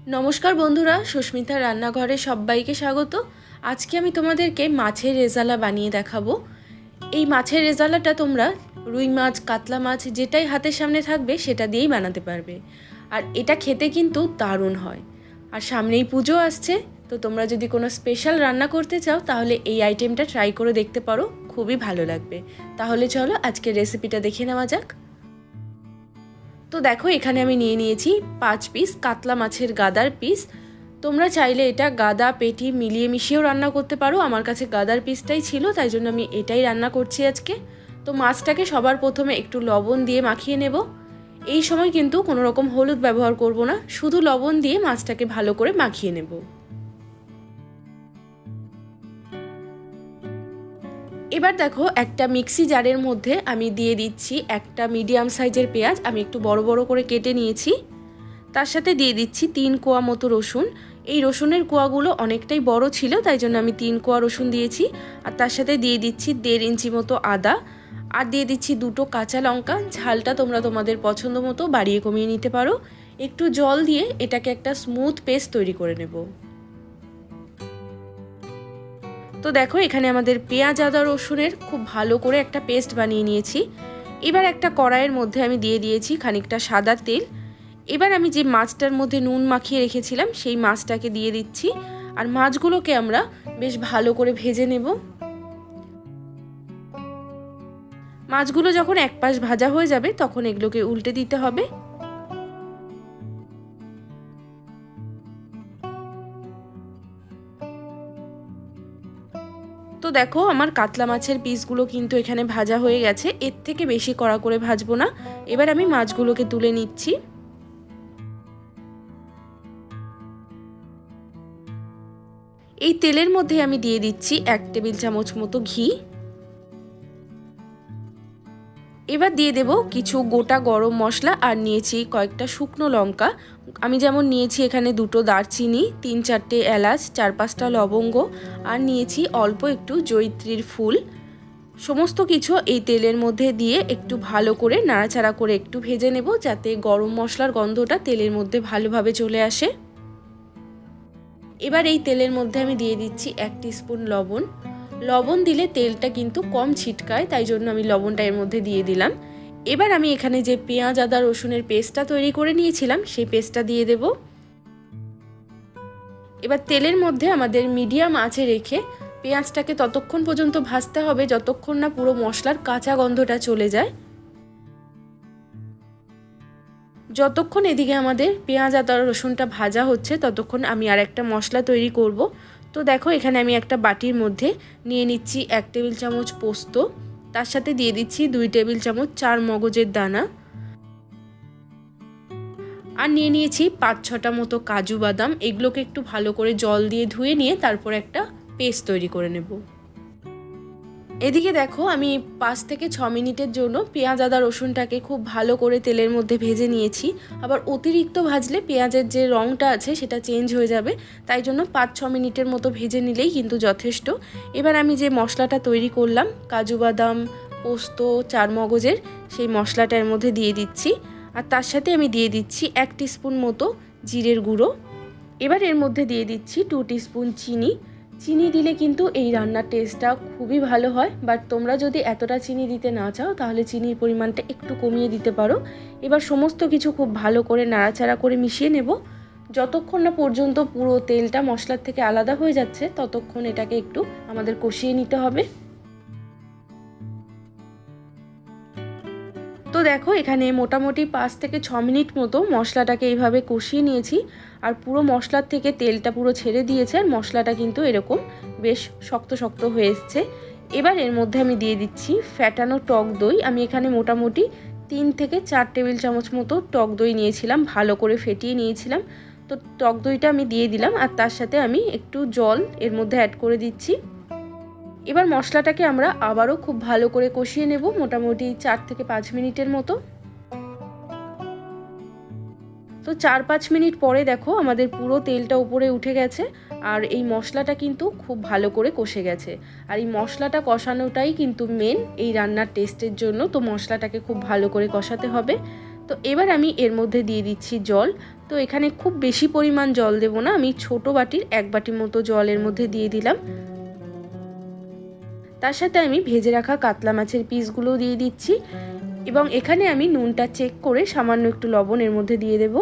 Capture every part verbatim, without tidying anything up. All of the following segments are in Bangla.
নমস্কার বন্ধুরা, সুস্মিতা রান্নাঘরে সবাইকে স্বাগত। আজকে আমি তোমাদেরকে মাছের রেজালা বানিয়ে দেখাবো। এই মাছের রেজালাটা তোমরা রুই মাছ, কাতলা মাছ যেটাই হাতের সামনে থাকবে সেটা দিয়েই বানাতে পারবে। আর এটা খেতে কিন্তু দারুণ হয়। আর সামনেই পুজো আসছে, তো তোমরা যদি কোনো স্পেশাল রান্না করতে চাও তাহলে এই আইটেমটা ট্রাই করে দেখতে পারো, খুবই ভালো লাগবে। তাহলে চলো আজকের রেসিপিটা দেখে নেওয়া যাক। তো দেখো, এখানে আমি নিয়ে নিয়েছি পাঁচ পিস কাতলা মাছের গাদার পিস। তোমরা চাইলে এটা গাদা পেটি মিলিয়ে মিশিয়েও রান্না করতে পারো। আমার কাছে গাদার পিসটাই ছিল, তাই জন্য আমি এটাই রান্না করছি আজকে। তো মাছটাকে সবার প্রথমে একটু লবণ দিয়ে মাখিয়ে নেব। এই সময় কিন্তু কোনো রকম হলুদ ব্যবহার করব না, শুধু লবণ দিয়ে মাছটাকে ভালো করে মাখিয়ে নেব। এবার দেখো, একটা মিক্সি জারের মধ্যে আমি দিয়ে দিচ্ছি একটা মিডিয়াম সাইজের পেঁয়াজ, আমি একটু বড় বড় করে কেটে নিয়েছি। তার সাথে দিয়ে দিচ্ছি তিন কোয়া মতো রসুন। এই রসুনের কোয়াগুলো অনেকটাই বড় ছিল, তাই জন্য আমি তিন কোয়া রসুন দিয়েছি। আর তার সাথে দিয়ে দিচ্ছি দেড় ইঞ্চি মতো আদা, আর দিয়ে দিচ্ছি দুটো কাঁচা লঙ্কা। ঝালটা তোমরা তোমাদের পছন্দ মতো বাড়িয়ে কমিয়ে নিতে পারো। একটু জল দিয়ে এটাকে একটা স্মুথ পেস্ট তৈরি করে নেব। তো দেখো, এখানে আমাদের পেঁয়াজ আদা রসুনের খুব ভালো করে একটা পেস্ট বানিয়ে নিয়েছি। এবার একটা কড়াইয়ের মধ্যে আমি দিয়ে দিয়েছি খানিকটা সাদা তেল। এবার আমি যে মাছটার মধ্যে নুন মাখিয়ে রেখেছিলাম সেই মাছটাকে দিয়ে দিচ্ছি। আর মাছগুলোকে আমরা বেশ ভালো করে ভেজে নেব। মাছগুলো যখন এক পাশ ভাজা হয়ে যাবে তখন এগুলোকে উল্টে দিতে হবে। তো দেখো, আমার কাতলা মাছের পিসগুলো কিন্তু এখানে ভাজা হয়ে গেছে। এর থেকে বেশি কড়া করে ভাজবো না। এবার আমি মাছগুলোকে তুলে নিচ্ছি। এই তেলের মধ্যে আমি দিয়ে দিচ্ছি এক টেবিল চামচ মতো ঘি। এবার দিয়ে দেব কিছু গোটা গরম মশলা, আর নিয়েছি কয়েকটা শুকনো লঙ্কা। আমি যেমন নিয়েছি এখানে দুটো দারচিনি, তিন চারটে এলাচ, চার পাঁচটা লবঙ্গ, আর নিয়েছি অল্প একটু জয়িত্রীর ফুল। সমস্ত কিছু এই তেলের মধ্যে দিয়ে একটু ভালো করে নাড়াচাড়া করে একটু ভেজে নেব, যাতে গরম মশলার গন্ধটা তেলের মধ্যে ভালোভাবে চলে আসে। এবার এই তেলের মধ্যে আমি দিয়ে দিচ্ছি এক টিস্পুন লবণ। লবণ দিলে তেলটা কিন্তু কম ছিটকায়, তাই জন্য আমি লবণটা এর মধ্যে দিয়ে দিলাম। এবার আমি এখানে যে পেঁয়াজ আদা রসুনের পেস্টটা তৈরি করে নিয়েছিলাম সেই পেস্টটা দিয়ে দেব। এবার তেলের মধ্যে আমাদের মিডিয়াম আঁচে রেখে পেঁয়াজটাকে ততক্ষণ পর্যন্ত ভাজতে হবে যতক্ষণ না পুরো মশলার কাঁচা গন্ধটা চলে যায়। যতক্ষণ এদিকে আমাদের পেঁয়াজ আদা রসুনটা ভাজা হচ্ছে ততক্ষণ আমি আর একটা মশলা তৈরি করব। তো দেখো, এখানে আমি একটা বাটির মধ্যে নিয়ে নিচ্ছি এক টেবিল চামচ পোস্ত, তার সাথে দিয়ে দিচ্ছি দুই টেবিল চামচ চার মগজের দানা, আর নিয়ে নিয়েছি পাঁচ ছটা মতো কাজু বাদাম। এগুলোকে একটু ভালো করে জল দিয়ে ধুয়ে নিয়ে তারপর একটা পেস্ট তৈরি করে নেব। এদিকে দেখো, আমি পাঁচ থেকে ছ মিনিটের জন্য পেঁয়াজ আদা রসুনটাকে খুব ভালো করে তেলের মধ্যে ভেজে নিয়েছি। আবার অতিরিক্ত ভাজলে পেঁয়াজের যে রঙটা আছে সেটা চেঞ্জ হয়ে যাবে, তাই জন্য পাঁচ ছ মিনিটের মতো ভেজে নিলেই কিন্তু যথেষ্ট। এবার আমি যে মশলাটা তৈরি করলাম কাজু বাদাম পোস্ত চার মগজের, সেই মশলাটা এর মধ্যে দিয়ে দিচ্ছি। আর তার সাথে আমি দিয়ে দিচ্ছি এক টিস্পুন মতো জিরের গুঁড়ো। এবার এর মধ্যে দিয়ে দিচ্ছি টু টিস্পুন চিনি। চিনি দিলে কিন্তু এই রান্নার টেস্টটা খুবই ভালো হয়, বাট তোমরা যদি এতটা চিনি দিতে না চাও তাহলে চিনির পরিমাণটা একটু কমিয়ে দিতে পারো। এবার সমস্ত কিছু খুব ভালো করে নাড়াচাড়া করে মিশিয়ে নেব। যতক্ষণ না পর্যন্ত পুরো তেলটা মশলার থেকে আলাদা হয়ে যাচ্ছে ততক্ষণ এটাকে একটু আমাদের কষিয়ে নিতে হবে। তো দেখো, এখানে মোটামুটি পাঁচ থেকে ছ মিনিট মতো মশলাটাকে এইভাবে কষিয়ে নিয়েছি। আর পুরো মশলার থেকে তেলটা পুরো ছেড়ে দিয়েছে, আর মশলাটা কিন্তু এরকম বেশ শক্ত শক্ত হয়ে এসছে। এবার এর মধ্যে আমি দিয়ে দিচ্ছি ফ্যাটানো টক দই। আমি এখানে মোটামুটি তিন থেকে চার টেবিল চামচ মতো টক দই নিয়েছিলাম, ভালো করে ফেটিয়ে নিয়েছিলাম। তো টক দইটা আমি দিয়ে দিলাম, আর তার সাথে আমি একটু জল এর মধ্যে অ্যাড করে দিচ্ছি। এবার মশলাটাকে আমরা আবারও খুব ভালো করে কষিয়ে নেব, মোটামুটি চার থেকে পাঁচ মিনিটের মতো। তো চার পাঁচ মিনিট পরে দেখো আমাদের পুরো তেলটা উপরে উঠে গেছে, আর এই মশলাটা কিন্তু খুব ভালো করে কষে গেছে। আর এই মশলাটা কষানোটাই কিন্তু মেন এই রান্নার টেস্টের জন্য। তো মশলাটাকে খুব ভালো করে কষাতে হবে। তো এবার আমি এর মধ্যে দিয়ে দিচ্ছি জল। তো এখানে খুব বেশি পরিমাণ জল দেব না, আমি ছোট বাটির এক বাটি মতো জলের মধ্যে দিয়ে দিলাম। তার সাথে আমি ভেজে রাখা কাতলা মাছের পিসগুলো দিয়ে দিচ্ছি এবং এখানে আমি নুনটা চেক করে সামান্য একটু লবণ এর মধ্যে দিয়ে দেব।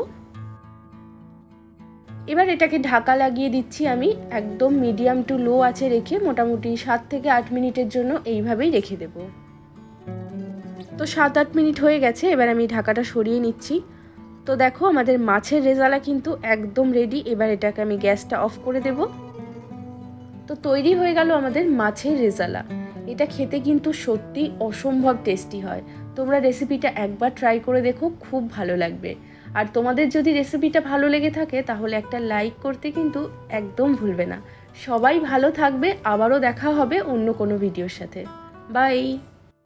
এবার এটাকে ঢাকা লাগিয়ে দিচ্ছি আমি একদম মিডিয়াম টু লো আঁচে রেখে মোটামুটি সাত থেকে আট মিনিটের জন্য এইভাবেই রেখে দেব। তো সাত আট মিনিট হয়ে গেছে, এবার আমি ঢাকাটা সরিয়ে নিচ্ছি। তো দেখো আমাদের মাছের রেজালা কিন্তু একদম রেডি। এবার এটাকে আমি গ্যাসটা অফ করে দেব। তো তৈরি হয়ে গেল আমাদের মাছের রেজালা। এটা খেতে কিন্তু সত্যি অসম্ভব টেস্টি হয়। তোমরা রেসিপিটা একবার ট্রাই করে দেখো, খুব ভালো লাগবে। আর তোমাদের যদি রেসিপিটা ভালো লেগে থাকে তাহলে একটা লাইক করতে কিন্তু একদম ভুলবে না। সবাই ভালো থাকবে, আবারও দেখা হবে অন্য কোনো ভিডিওর সাথে। বাই।